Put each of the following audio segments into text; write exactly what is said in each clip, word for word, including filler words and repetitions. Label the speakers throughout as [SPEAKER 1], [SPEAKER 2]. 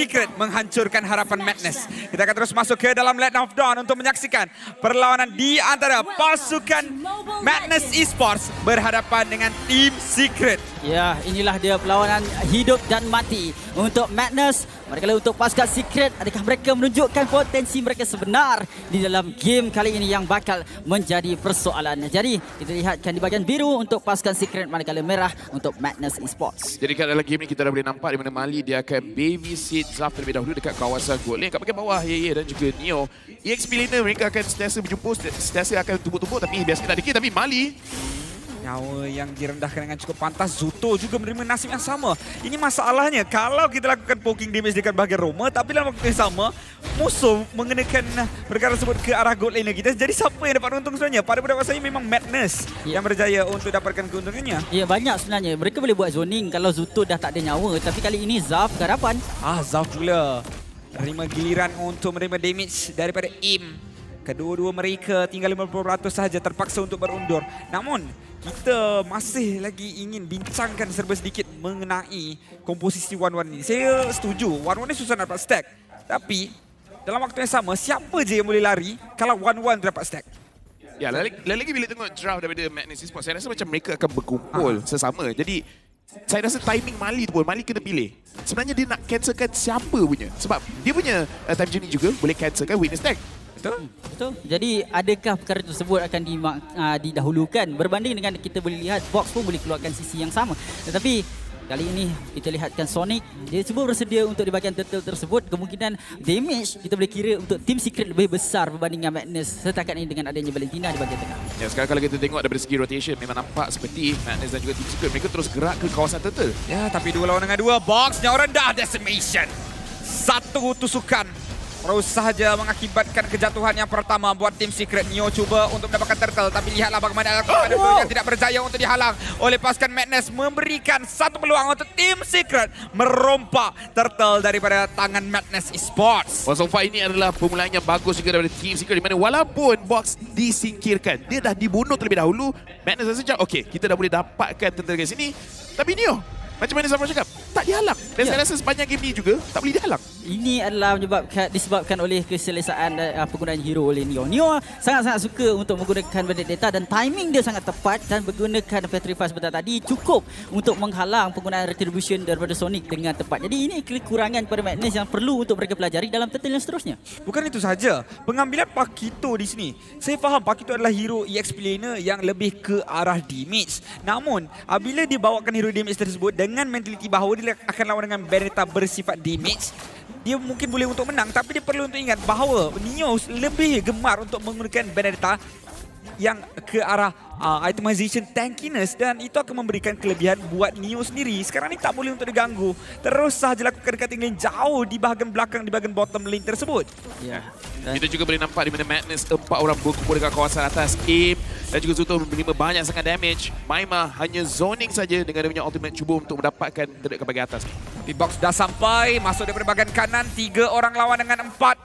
[SPEAKER 1] Secret menghancurkan harapan Madness. Kita akan terus masuk ke dalam Let of Dawn untuk menyaksikan perlawanan di antara pasukan Madness Esports berhadapan dengan Team Secret.
[SPEAKER 2] Ya, inilah dia perlawanan hidup dan mati untuk Madness. Manakala untuk pasukan Secret, adakah mereka menunjukkan potensi mereka sebenar di dalam game kali ini yang bakal menjadi persoalan. Jadi, kita lihatkan di bahagian biru untuk pasukan Secret, manakala merah untuk Madness Esports.
[SPEAKER 3] Jadi kat dalam game ni kita dah boleh nampak di mana Mali dia akan babysit Zaf terlebih dahulu dekat kawasan gold lane. Kat bahagian bawah, Ye Ye dan juga Neo. E X P laner mereka akan sentiasa berjumpa, sentiasa akan tumbuk-tumbuk, tapi biasanya tak ada kill. Tapi Mali,
[SPEAKER 1] nyawa yang direndahkan dengan cukup pantas. Zuto juga menerima nasib yang sama. Ini masalahnya, kalau kita lakukan poking damage dekat bahagian Roma, tapi dalam waktu yang sama, musuh mengenakan perkara tersebut ke arah gold lane kita. Jadi siapa yang dapat untung sebenarnya? Pada pendapat saya memang Madness yeah. yang berjaya untuk dapatkan keuntungannya.
[SPEAKER 2] Ya, yeah, banyak sebenarnya. Mereka boleh buat zoning kalau Zuto dah tak ada nyawa. Tapi kali ini Zaf ke hadapan.
[SPEAKER 1] Ah, Zaf pula terima giliran untuk menerima damage daripada Im. Kedua-dua mereka tinggal lima puluh peratus sahaja, terpaksa untuk berundur. Namun, kita masih lagi ingin bincangkan serba sedikit mengenai komposisi One One ini. Saya setuju, One One ni susah nak dapat stack. Tapi, dalam waktu yang sama, siapa je yang boleh lari kalau One One dapat stack?
[SPEAKER 3] ya, lagi-lagi bila tengok draft daripada Madness Esports, saya rasa macam mereka akan berkumpul ha. sesama. Jadi, saya rasa timing Mali tu pun, Mali kena pilih. Sebenarnya dia nak cancelkan siapa punya. Sebab dia punya uh, time journey juga boleh cancelkan witness tag.
[SPEAKER 2] Betul? Betul. Jadi adakah perkara tersebut akan di, uh, didahulukan berbanding dengan kita boleh lihat box pun boleh keluarkan sisi yang sama. Tetapi kali ini kita lihatkan Sonic, dia cuba bersedia untuk di bahagian turtle tersebut. Kemungkinan damage kita boleh kira untuk Team Secret lebih besar berbanding dengan Madness setakat ini dengan adanya Valentina di bahagian tengah.
[SPEAKER 3] Ya, sekarang kalau kita tengok daripada segi rotation, memang nampak seperti Madness dan juga Team Secret mereka terus gerak ke kawasan turtle.
[SPEAKER 1] Ya, tapi dua lawan dengan dua, box nyawa rendah, decimation. Satu tusukan terus sahaja mengakibatkan kejatuhan yang pertama buat Team Secret. Neo cuba untuk mendapatkan turtle, tapi lihatlah bagaimana ada oh, yang tidak berjaya untuk dihalang oleh pasukan Madness, memberikan satu peluang untuk Team Secret merompak turtle daripada tangan Madness Esports.
[SPEAKER 3] Oh, so far ini adalah permulaan yang bagus juga daripada Team Secret, di mana walaupun box disingkirkan, dia dah dibunuh terlebih dahulu. Madness rasa macam, okey, kita dah boleh dapatkan turtle kat sini. Tapi Neo, macam mana Zafran cakap, tak dihalang. Dan ya. saya rasa sepanjang game ni juga tak boleh dihalang.
[SPEAKER 2] Ini adalah menyebabkan, disebabkan oleh keselesaan uh, penggunaan hero oleh Neo. Neo sangat-sangat suka untuk menggunakan Vendetta dan timing dia sangat tepat, dan menggunakan Petrify sebentar tadi cukup untuk menghalang penggunaan Retribution daripada Sonic dengan tepat. Jadi ini kekurangan pada Madness yang perlu untuk mereka pelajari dalam turtle yang seterusnya.
[SPEAKER 1] Bukan itu sahaja, pengambilan Pakito di sini. Saya faham Pakito adalah hero E X P laner yang lebih ke arah damage. Namun, bila dia bawakan hero damage tersebut dengan mentaliti bahawa dia akan lawan dengan Vendetta bersifat damage, dia mungkin boleh untuk menang, tapi dia perlu untuk ingat bahawa Neo lebih gemar untuk menggunakan Vendetta yang ke arah uh, itemization tankiness, dan itu akan memberikan kelebihan buat Neo sendiri. Sekarang ni tak boleh untuk diganggu. Terus sahaja lakukan cutting lane jauh di bahagian belakang, di bahagian bottom lane tersebut.
[SPEAKER 3] Ya. Dan kita juga boleh nampak di mana Madness empat orang berkumpul dekat kawasan atas. Aim dan juga Zuto menerima banyak sangat damage. Maima hanya zoning saja dengan dia punya ultimate, cuba untuk mendapatkan terdekat ke bahagian atas.
[SPEAKER 1] Tapi box dah sampai, masuk daripada bahagian kanan, tiga orang lawan dengan empat.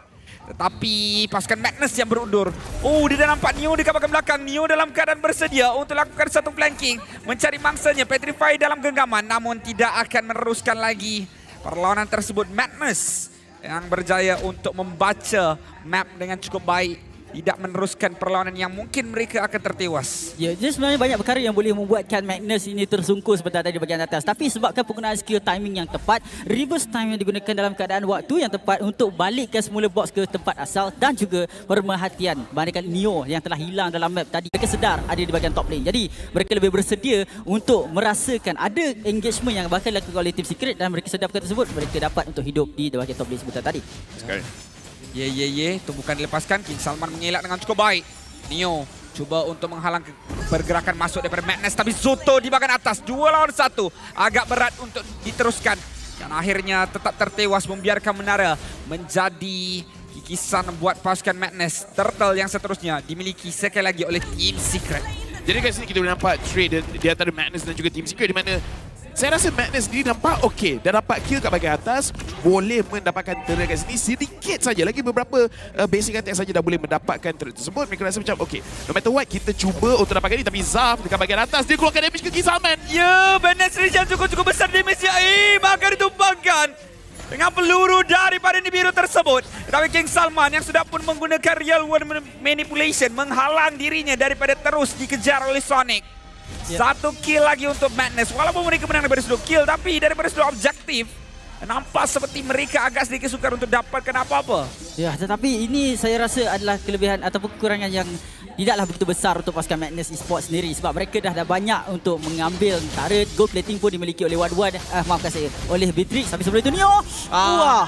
[SPEAKER 1] Tetapi pasukan Madness yang berundur. Oh, dia dah nampak Neo dekat bahagian belakang. Neo dalam keadaan bersedia untuk lakukan satu flanking, mencari mangsanya. Petrify dalam genggaman, namun tidak akan meneruskan lagi perlawanan tersebut. Madness yang berjaya untuk membaca map dengan cukup baik, tidak meneruskan perlawanan yang mungkin mereka akan tertewas.
[SPEAKER 2] Ya, jadi sebenarnya banyak perkara yang boleh membuatkan Madness ini tersungkur sebentar tadi di bahagian atas. Tapi sebabkan penggunaan skill timing yang tepat, reverse time yang digunakan dalam keadaan waktu yang tepat untuk balikkan semula box ke tempat asal, dan juga pemerhatian bandingkan Neo yang telah hilang dalam map tadi. Mereka sedar ada di bahagian top lane. Jadi mereka lebih bersedia untuk merasakan ada engagement yang bakal dilakukan oleh Team Secret, dan mereka sedar perkara tersebut, mereka dapat untuk hidup di bahagian top lane sebentar tadi.
[SPEAKER 3] Sekali.
[SPEAKER 1] Ye ye ye, tumbukan dilepaskan. King Salman mengelak dengan cukup baik. Neo cuba untuk menghalang pergerakan masuk daripada Madness, tapi Zuto di bahagian atas, dua lawan satu, agak berat untuk diteruskan, dan akhirnya tetap tertewas, membiarkan menara menjadi kikisan buat pasukan Madness. Turtle yang seterusnya dimiliki sekali lagi oleh Team Secret.
[SPEAKER 3] Jadi kat sini kita boleh nampak trade di antara Madness dan juga Team Secret, di mana saya rasa Madness sendiri nampak okey, dah dapat kill kat bahagian atas, boleh mendapatkan turret kat sini sedikit saja. Lagi beberapa uh, basic attack saja dah boleh mendapatkan turret tersebut. Mereka rasa macam okey, no matter what, kita cuba untuk dapatkan ini. Tapi Zaf dekat bahagian atas, dia keluarkan damage ke King Salman.
[SPEAKER 1] Ya, Madness Rizal cukup-cukup besar damage-nya. Eh, bahkan ditumpangkan. dengan peluru daripada Nibiru tersebut. Tetapi King Salman yang sudah pun menggunakan real world manipulation menghalang dirinya daripada terus dikejar oleh Sonic. Yeah. Satu kill lagi untuk Madness. Walaupun mereka menang daripada sudut kill, tapi daripada sudut objektif, nampak seperti mereka agak sedikit sukar untuk dapatkan apa-apa.
[SPEAKER 2] Ya, tetapi ini saya rasa adalah kelebihan ataupun kekurangan yang tidaklah begitu besar untuk pasukan Madness Esports sendiri. Sebab mereka dah ada banyak untuk mengambil turret. Gold plating pun dimiliki oleh Wadwan. Uh, maafkan saya, oleh Beatrix. Tapi sebelum itu Neo.
[SPEAKER 1] Ah.
[SPEAKER 2] Wah.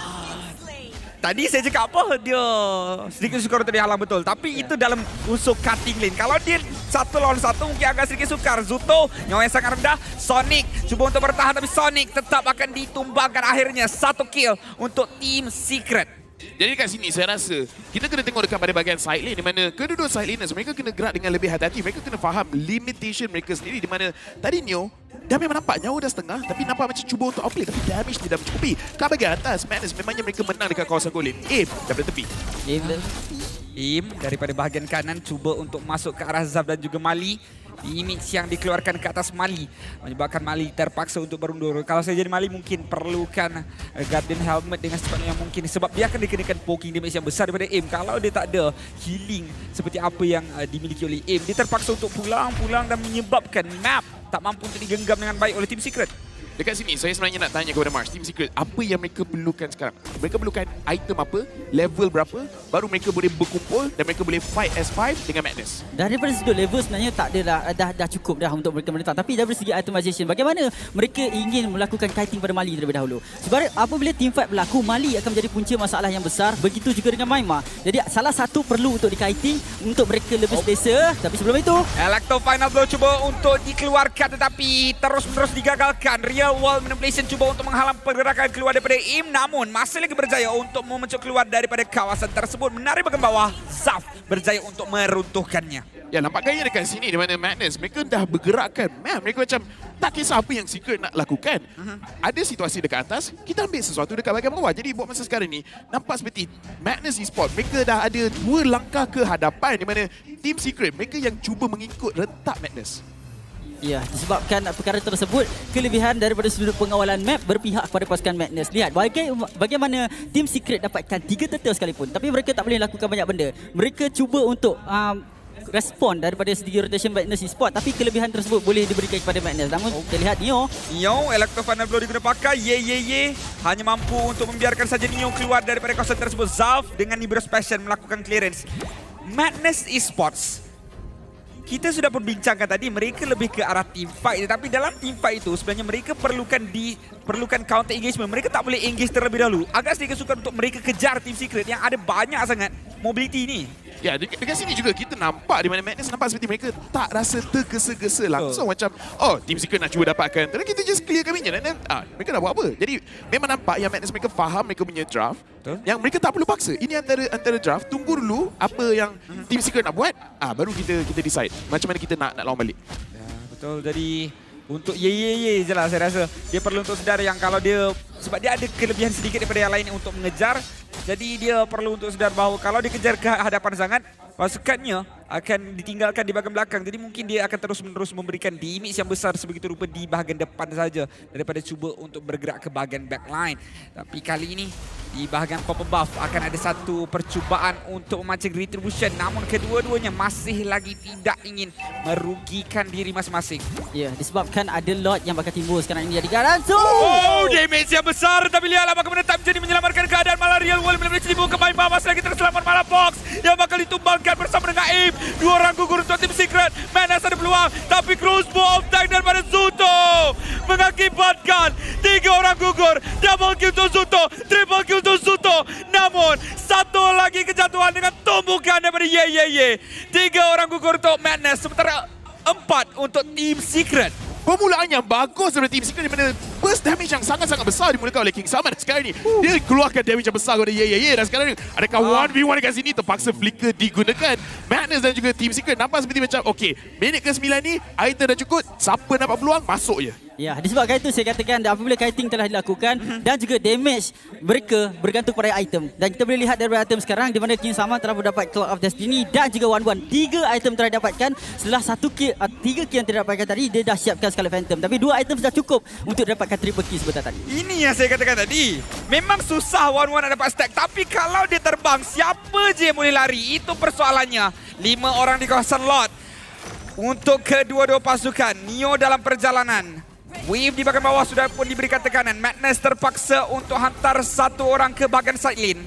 [SPEAKER 1] Tadi saya cakap apa, dia sedikit sukar untuk dihalang betul. Tapi yeah. itu dalam unsur cutting lane. Kalau dia satu lawan satu mungkin agak sedikit sukar. Zuto, nyawa yang sangat rendah. Sonic cuba untuk bertahan tapi Sonic tetap akan ditumbangkan akhirnya. Satu kill untuk Team Secret.
[SPEAKER 3] Jadi kat sini saya rasa kita kena tengok dekat pada bahagian side lane di mana kedua-dua side laners mereka kena gerak dengan lebih hati-hati. Mereka kena faham limitation mereka sendiri di mana tadi Neo dah memang nampak nyawa dah setengah tapi nampak macam cuba untuk outplay tapi damage tidak mencukupi. Kat bahagian atas Madness memangnya mereka menang dekat kawasan goal lane. Aim daripada tepi.
[SPEAKER 2] Aim
[SPEAKER 1] Aim daripada bahagian kanan cuba untuk masuk ke arah Zaf dan juga Mali. Image yang dikeluarkan ke atas Mali menyebabkan Mali terpaksa untuk berundur. Kalau saya jadi Mali mungkin perlukan Guardian Helmet dengan secepatnya yang mungkin sebab dia akan dikenakan poking damage yang besar daripada Aim. Kalau dia tak ada healing seperti apa yang uh, dimiliki oleh Aim, dia terpaksa untuk pulang-pulang dan menyebabkan map tak mampu untuk digenggam dengan baik oleh Team Secret.
[SPEAKER 3] Dekat sini, saya sebenarnya nak tanya kepada Mars, Team Secret, apa yang mereka perlukan sekarang? Mereka perlukan item apa, level berapa, baru mereka boleh berkumpul dan mereka boleh fight S five dengan Madness.
[SPEAKER 2] Daripada sudut level sebenarnya tak ada dah, dah, dah cukup dah untuk mereka menentang. Tapi dari segi itemization, bagaimana mereka ingin melakukan kiting pada Mali terlebih dahulu. Sebab apabila team fight berlaku, Mali akan menjadi punca masalah yang besar. Begitu juga dengan Maima. Jadi salah satu perlu untuk di-kiting untuk mereka lebih selesa. Tapi sebelum itu,
[SPEAKER 1] Electro Final Blow cuba untuk dikeluarkan tetapi terus-menerus digagalkan. Real Wall Manipulation cuba untuk menghalang pergerakan keluar daripada Im, namun masih lagi berjaya untuk memencuk keluar daripada kawasan tersebut. Menarik bahagian bawah, Zaf berjaya untuk meruntuhkannya.
[SPEAKER 3] Ya, nampak gaya dekat sini di mana Madness mereka dah bergerakkan map. Mereka macam tak kisah apa yang Secret nak lakukan. Uh-huh. Ada situasi dekat atas, kita ambil sesuatu dekat bahagian bawah. Jadi buat masa sekarang ni nampak seperti Madness Esports mereka dah ada dua langkah ke hadapan di mana Team Secret mereka yang cuba mengikut rentak Madness.
[SPEAKER 2] Ya, disebabkan perkara tersebut, kelebihan daripada sudut pengawalan map berpihak kepada pasukan Madness. Lihat baga- bagaimana Team Secret dapatkan tiga turtle sekalipun. Tapi mereka tak boleh lakukan banyak benda. Mereka cuba untuk um, respon daripada segi rotation Madness Esports. Tapi kelebihan tersebut boleh diberikan kepada Madness. Namun kita lihat Neo.
[SPEAKER 1] Neo, Electro Final Blow diguna pakai. Ye, ye, ye. Hanya mampu untuk membiarkan saja Neo keluar daripada kawasan tersebut. Zaf dengan Nibiru's Passion melakukan clearance. Madness Esports, kita sudah perbincangkan tadi mereka lebih ke arah team fight, tetapi dalam team fight itu sebenarnya mereka perlukan di perlukan counter engagement. Mereka tak boleh engage terlebih dahulu. Agak sedikit sukar untuk mereka kejar Team Secret yang ada banyak sangat mobility ni.
[SPEAKER 3] Ya, dekat, dekat sini juga kita nampak di mana Madness nampak seperti mereka tak rasa tergesa-gesa langsung. Oh. Macam, oh, Team Secret nak cuba dapatkan. Tapi kita just clearkan minion dan ah, mereka dah buat apa. Jadi memang nampak yang Madness mereka faham mereka punya draft. Betul. Yang mereka tak perlu paksa. Ini antara antara draft, tunggu dulu apa yang mm-hmm. Team Secret nak buat. Ah, baru kita kita decide macam mana kita nak nak lawan balik.
[SPEAKER 1] Ya, betul. Jadi untuk ye ye ye je lah saya rasa. Dia perlu untuk sedar yang kalau dia, sebab dia ada kelebihan sedikit daripada yang lain untuk mengejar. Jadi dia perlu untuk sedar bahawa kalau dikejar ke hadapan sangat, pasukannya akan ditinggalkan di bahagian belakang. Jadi mungkin dia akan terus-menerus memberikan damage yang besar sebegitu rupa di bahagian depan saja daripada cuba untuk bergerak ke bahagian backline. Tapi kali ini di bahagian Purple Buff akan ada satu percubaan untuk memancing retribution. Namun kedua-duanya masih lagi tidak ingin merugikan diri masing-masing.
[SPEAKER 2] Ya, disebabkan ada lot yang bakal timbul sekarang ini jadi Garanzo.
[SPEAKER 1] Oh, damage yang besar. Tapi lihatlah bagaimana Time jadi menyelamatkan keadaan. Malah Real World benar-benar dibuka ke main bawah. Masih lagi terselamat malah Fox yang bakal ditumbangkan bersama dengan Aim. Dua orang gugur untuk Team Secret. Madness ada peluang. Tapi crossbow off tank daripada Zuto mengakibatkan tiga orang gugur. Double kill untuk Zuto. Triple kill untuk Zuto. Namun satu lagi kejatuhan dengan tumbukan daripada Ye Ye Ye. Tiga orang gugur untuk Madness. Sementara empat untuk Team Secret.
[SPEAKER 3] Permulaan yang bagus dari Team Secret di mana burst damage yang sangat-sangat besar dimulakan oleh King Salman. Sekarang ni uh. dia keluarkan damage yang besar kepada Ye Ye Ye. Dan sekarang ni adakah uh. one v one dekat sini terpaksa flicker digunakan. Madness dan juga Team Secret nampak seperti macam okey, minit ke sembilan ni item dah cukup, siapa dapat peluang masuk je.
[SPEAKER 2] Ya, disebabkan itu saya katakan apabila kiting telah dilakukan dan juga damage mereka bergantung pada item. Dan kita boleh lihat daripada item sekarang di mana King Salman telah mendapat Cloud of Destiny dan juga Wan Wan. Tiga item telah didapatkan setelah satu kill, uh, tiga kill yang tidak dapatkan tadi dia dah siapkan Scarlet Phantom. Tapi dua item sudah cukup untuk dapatkan triple kill sebentar tadi.
[SPEAKER 1] Ini yang saya katakan tadi. Memang susah Wan Wan nak dapat stack. Tapi kalau dia terbang, siapa je yang boleh lari? Itu persoalannya. Lima orang di kawasan lot. Untuk kedua-dua pasukan. Neo dalam perjalanan. Wave di bahagian bawah sudah pun diberikan tekanan. Madness terpaksa untuk hantar satu orang ke bahagian side lane.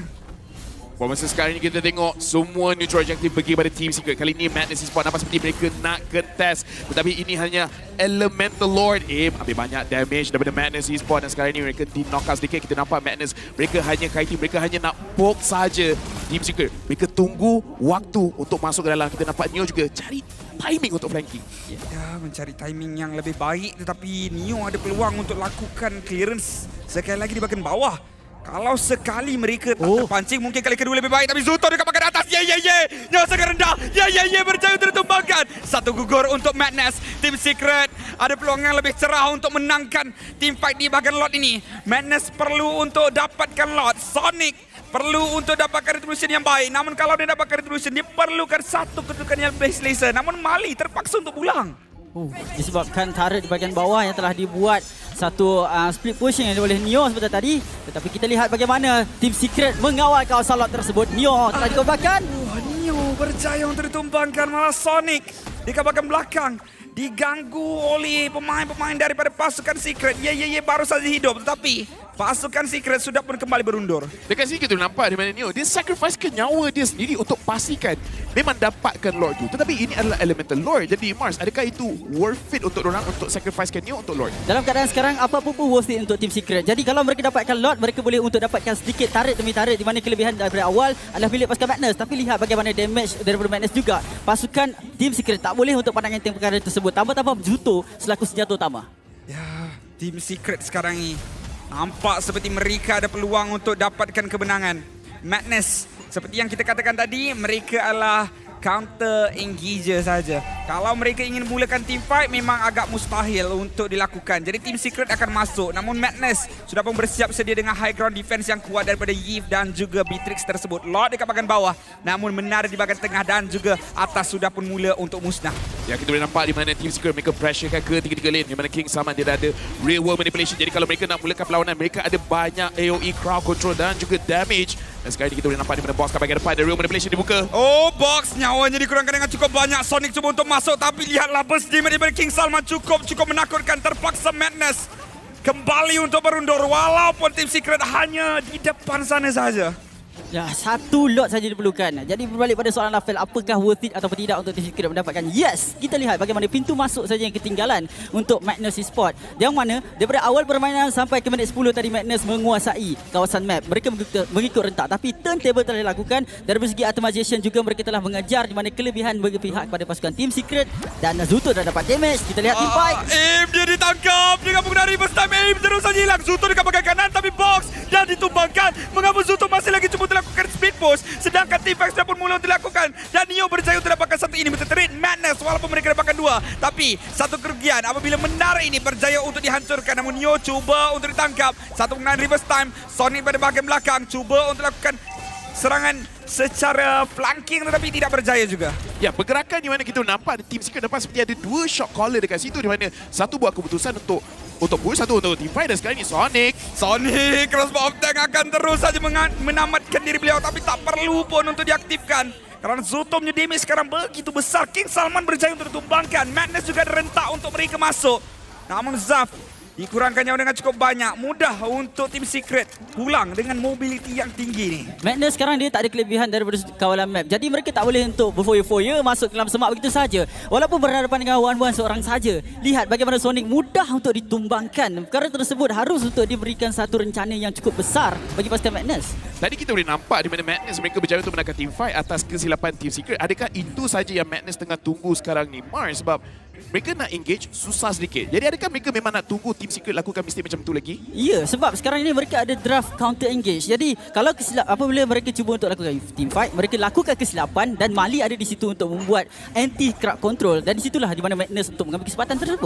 [SPEAKER 3] Masa sekarang ini kita tengok semua neutral objective pergi pada Team Secret. Kali ini Madness Esports nampak seperti mereka nak contest. Tetapi ini hanya Elemental Lord. Aim ambil banyak damage daripada Madness Esports. Dan sekarang ini mereka di knock out sedikit. Kita nampak Madness. Mereka hanya kiting. Mereka hanya nak poke saja Team Secret. Mereka tunggu waktu untuk masuk ke dalam. Kita nampak Neo juga cari timing untuk flanking.
[SPEAKER 1] Ya, mencari timing yang lebih baik. Tetapi Neo ada peluang untuk lakukan clearance sekali lagi di bahagian bawah. Kalau sekali mereka tak
[SPEAKER 2] oh.
[SPEAKER 1] terpancing, mungkin kali kedua lebih baik. Tapi Zuto dekat bahagian atas. Ye, ye, ye. Nyawa sangat rendah. Ye, ye, ye. Berjaya untuk ditumbangkan. Satu gugur untuk Madness. Team Secret ada peluang yang lebih cerah untuk menangkan team fight di bahagian lot ini. Madness perlu untuk dapatkan lot. Sonic perlu untuk dapatkan retribution yang baik. Namun kalau dia dapatkan retribution, dia perlukan satu kedudukan yang lebih selesa. Namun Mali terpaksa untuk pulang.
[SPEAKER 2] Uh, disebabkan turret di bahagian bawah yang telah dibuat satu uh, split pushing yang oleh Neo sebentar tadi. Tetapi kita lihat bagaimana Team Secret mengawal kawasan lot tersebut. Neo telah ditumbangkan.
[SPEAKER 1] Oh, Neo berjaya untuk ditumbangkan. Malah Sonic di bahagian belakang diganggu oleh pemain-pemain daripada pasukan Secret. Ye, ye, ye baru saja hidup. Tetapi pasukan Secret sudah pun kembali berundur.
[SPEAKER 3] Dekat sini kita nampak di mana Neo dia sacrificekan nyawa dia sendiri untuk pastikan memang dapatkan Lord tu. Tetapi ini adalah Elemental Lord. Jadi Mars, adakah itu worth it untuk orang untuk sacrificekan Neo untuk Lord?
[SPEAKER 2] Dalam keadaan sekarang apa-apa pun worth it untuk Team Secret. Jadi kalau mereka dapatkan Lord, mereka boleh untuk dapatkan sedikit turret demi turret, di mana kelebihan daripada awal adalah milik pasukan Madness. Tapi lihat bagaimana damage daripada Madness juga. Pasukan Team Secret tak boleh untuk pandang enteng perkara tersebut. Tambah-tambah Zuto selaku senjata utama.
[SPEAKER 1] Ya, Team Secret sekarang ini nampak seperti mereka ada peluang untuk dapatkan kemenangan. Madness, seperti yang kita katakan tadi, mereka adalah counter engager saja. Kalau mereka ingin mulakan team fight, memang agak mustahil untuk dilakukan. Jadi Team Secret akan masuk. Namun Madness sudah pun bersiap sedia dengan high ground defense yang kuat daripada Yves dan juga Beatrix tersebut. Lord dekat bahagian bawah, namun menara di bahagian tengah dan juga atas sudah pun mula untuk musnah.
[SPEAKER 3] Ya, kita boleh nampak di mana Team Secret mereka pressurekan ke tiga-tiga lane. Di mana King Salman dia dah ada real world manipulation. Jadi kalau mereka nak mulakan perlawanan, mereka ada banyak A O E, crowd control dan juga damage. Dan sekarang ini kita boleh nampak di mana box kat bahagian depan ada real manipulation dibuka.
[SPEAKER 1] Oh, box nyawanya dikurangkan dengan cukup banyak. Sonic cuba untuk masuk, tapi lihatlah burst damage daripada King Salman cukup cukup menakutkan. Terpaksa Madness kembali untuk berundur walaupun Team Secret hanya di depan sana saja.
[SPEAKER 2] Ya, satu lot saja diperlukan. Jadi berbalik pada soalan Rafael, apakah worth it ataupun tidak untuk Team Secret mendapatkan? Yes, kita lihat bagaimana pintu masuk saja yang ketinggalan untuk Madness Esports. Yang mana daripada awal permainan sampai ke minit sepuluh tadi Madness menguasai kawasan map. Mereka mengikut, mengikut rentak, tapi turntable telah dilakukan. Dari segi itemization juga mereka telah mengejar di mana kelebihan bagi pihak pada pasukan Team Secret. Dan Zuto dah dapat damage. Kita lihat team fight.
[SPEAKER 1] Uh, Aim dia ditangkap dengan penggunaan reverse time. Aim terus saja hilang. Zuto dekat bahagian kanan, tapi box dan ditumbangkan. Mengapa Zuto masih lagi cuba untuk lakukan speed push, sedangkan team fight sudah pun mula untuk dilakukan. Dan Neo berjaya untuk dapatkan satu ini menterit Madness walaupun mereka dapatkan dua. Tapi satu kerugian apabila menara ini berjaya untuk dihancurkan. Namun Neo cuba untuk ditangkap. Satu penggunaan reverse time. Sonic pada bahagian belakang cuba untuk lakukan serangan secara flanking tetapi tidak berjaya juga.
[SPEAKER 3] Ya, pergerakan di mana kita nampak Team Secret dapat seperti ada dua shot caller dekat situ di mana satu buat keputusan untuk untuk push, satu untuk team fight. Dan sekarang ini Sonic
[SPEAKER 1] Sonic Crossbow of Tank akan terus saja menamatkan diri beliau, tapi tak perlu pun untuk diaktifkan kerana Zuto punya damage sekarang begitu besar. King Salman berjaya untuk ditumbangkan. Madness juga ada rentak untuk mereka masuk. Namun Zaf dikurangkan nyawa dengan cukup banyak. Mudah untuk Team Secret pulang dengan mobility yang tinggi ni.
[SPEAKER 2] Madness sekarang dia tak ada kelebihan daripada kawalan map. Jadi mereka tak boleh untuk berfoya-foya masuk ke dalam semak begitu saja. Walaupun berhadapan dengan Wan-Wan seorang saja. Lihat bagaimana Sonic mudah untuk ditumbangkan. Perkara tersebut harus untuk diberikan satu rencana yang cukup besar bagi pasukan Madness.
[SPEAKER 3] Tadi kita boleh nampak di mana Madness mereka berjaya untuk menangkan team fight atas kesilapan Team Secret. Adakah itu saja yang Madness tengah tunggu sekarang ni, Mars? Sebab mereka nak engage susah sedikit. Jadi adakah mereka memang nak tunggu Team Secret lakukan mistake macam tu lagi?
[SPEAKER 2] Ya, sebab sekarang ini mereka ada draft counter engage. Jadi kalau kesilap apabila mereka cuba untuk lakukan team fight, mereka lakukan kesilapan dan Mali ada di situ untuk membuat anti crowd control. Dan di situlah di mana Madness untuk mengambil kesempatan tersebut.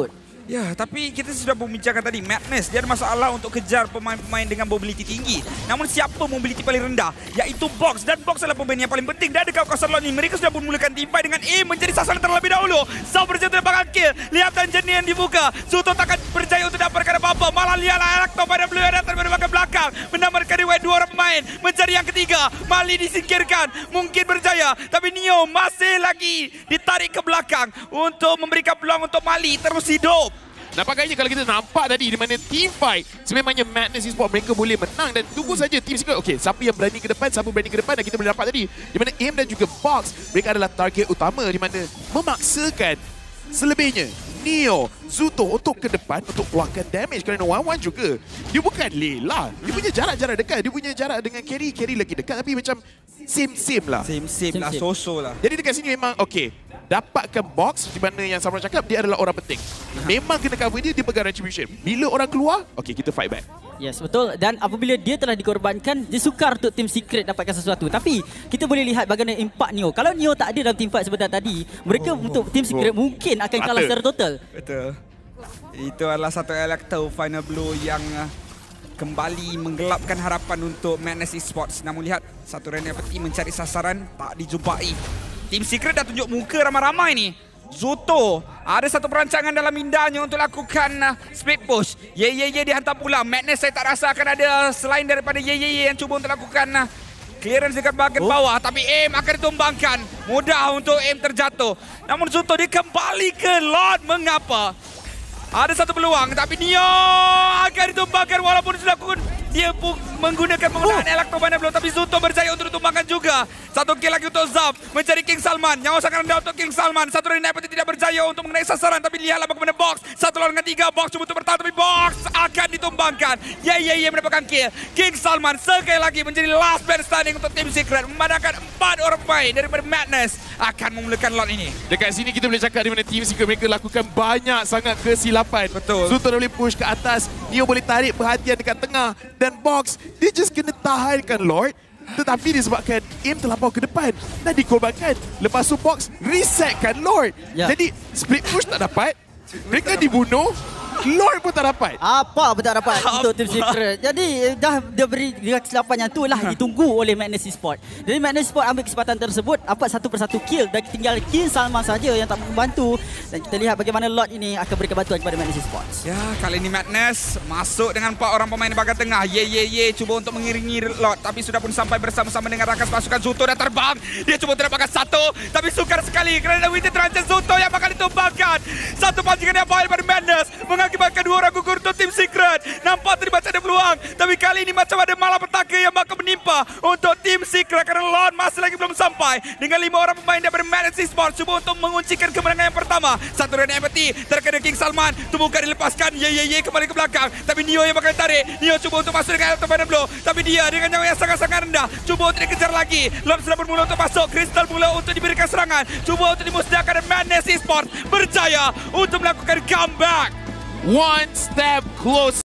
[SPEAKER 1] Ya, tapi kita sudah membincangkan tadi, Madness dia ada masalah untuk kejar pemain-pemain dengan mobility tinggi. Namun siapa mobility paling rendah? Iaitu Box. Dan Box adalah pemain yang paling penting. Dan dekat kawasan lot ini, mereka sudah memulakan teamfight dengan A menjadi sasaran terlebih dahulu. Zhao berjaya untuk dapatkan kill. Lihat Tanjani yang dibuka. Zuto takkan berjaya untuk dapatkan apa-apa. Malah lihatlah Electo pada Blue yang datang dari belakang belakang. Menambahkan riwayat dua orang pemain. Mencari yang ketiga. Mali disingkirkan. Mungkin berjaya. Tapi Neo masih lagi ditarik ke belakang untuk memberikan peluang untuk Mali terus hidup.
[SPEAKER 3] Nampaknya kalau kita nampak tadi di mana team fight, sememangnya Madness Esports mereka boleh menang dan tunggu saja Team Secret. Okey, siapa yang berani ke depan, siapa berani ke depan dan kita boleh nampak tadi di mana Aim dan juga Box mereka adalah target utama di mana memaksakan selebihnya Neo, Zuto untuk ke depan untuk keluarkan damage kerana Wan-Wan juga dia bukan Layla. Dia punya jarak-jarak dekat, dia punya jarak dengan Carry, Carry lagi dekat tapi macam same-same lah.
[SPEAKER 1] Same-same lah, so-so lah.
[SPEAKER 3] Jadi dekat sini memang okey. Dapatkan Box di mana yang Samron cakap dia adalah orang penting. Memang kena cover dia, dia pegang Retribution. Bila orang keluar, okey kita fight back.
[SPEAKER 2] Yes, betul. Dan apabila dia telah dikorbankan, dia sukar untuk Team Secret dapatkan sesuatu. Tapi kita boleh lihat bagaimana impak Neo. Kalau Neo tak ada dalam team fight sebentar tadi, mereka oh, untuk Team Secret oh. mungkin akan kalah secara total.
[SPEAKER 1] Betul. Itu adalah satu Electo Final Blow yang uh, kembali menggelapkan harapan untuk Madness Esports. Namun lihat, satu Rene Peti mencari sasaran, tak dijumpai. Team Secret dah tunjuk muka ramai-ramai ni. Zuto ada satu perancangan dalam indahnya untuk lakukan uh, split push. Ye ye ye dihantar pula. Madness saya tak rasa akan ada selain daripada Ye ye ye yang cuba untuk lakukan uh, clearance dekat bahagian oh. bawah. Tapi Aim akan ditumbangkan. Mudah untuk Aim terjatuh. Namun Zuto dia kembali ke Lord. Mengapa? Ada satu peluang tapi Neo akan ditumbangkan walaupun sudah kun dia pun menggunakan penggunaan oh. Electro Final Blow tapi Zuto berjaya untuk ditumbangkan juga. Satu kill lagi untuk Zaf mencari King Salman. Nyawa sangat rendah untuk King Salman. Satu dari Naipati tidak berjaya untuk mengenai sasaran tapi lihatlah bagaimana Box. Satu lawan dengan tiga. Box cuba untuk bertahan tapi Box akan ditumbangkan. Ye ye ye mendapatkan kill. King Salman sekali lagi menjadi last man standing untuk Team Secret. Memandangkan empat orang pemain daripada Madness akan memulakan lot ini.
[SPEAKER 3] Dekat sini kita boleh cakap di mana Team Secret mereka lakukan banyak sangat kesilapan.
[SPEAKER 1] Betul.
[SPEAKER 3] Zuto dah boleh push ke atas. Neo boleh tarik perhatian dekat tengah. Dan Box dia just kena tahankan Lord. Tetapi disebabkan Aim terlampau ke depan dan dikorbankan. Lepas tu Box resetkan Lord. Ya. Jadi split push tak dapat. Mereka dibunuh. Lord pun tak dapat.
[SPEAKER 2] Apa pun tak dapat untuk Team Secret. Jadi dah dia beri dia kesilapan yang tu lah ditunggu oleh Madness Esports. Jadi Madness Esports ambil kesempatan tersebut, dapat satu persatu kill dan tinggal King Salman saja yang tak membantu. Dan kita lihat bagaimana Lord ini akan berikan bantuan kepada Madness Esports.
[SPEAKER 1] Ya, kali ini Madness masuk dengan empat orang pemain di bahagian tengah. Ye ye ye cuba untuk mengiringi Lord tapi sudah pun sampai bersama-sama dengan rakan pasukan. Zuto dah terbang. Dia cuba untuk dapatkan satu tapi sukar sekali kerana Winter Transit Zuto yang bakal ditumbangkan. Satu pancingan yang baik daripada Madness mengakibatkan dua orang gugur untuk Team Secret. Nampak tadi macam ada peluang. Tapi kali ini macam ada malapetaka yang bakal menimpa untuk Team Secret. Kerana Lord masih lagi belum sampai. Dengan lima orang pemain daripada Madness Esports. Cuba untuk menguncikan kemenangan yang pertama. Satu Rene Empathy. Terkena King Salman. Tumbukan dilepaskan. Ye ye ye kembali ke belakang. Tapi Neo yang bakal tarik. Neo cuba untuk masuk dengan Electro Final Blow. Tapi dia dengan nyawa yang sangat-sangat rendah. Cuba untuk dikejar lagi. Lord sudah bermula untuk masuk. Crystal mula untuk diberikan serangan. Cuba untuk dimusnahkan dan Madness Esports berjaya untuk melakukan comeback.
[SPEAKER 3] One step close.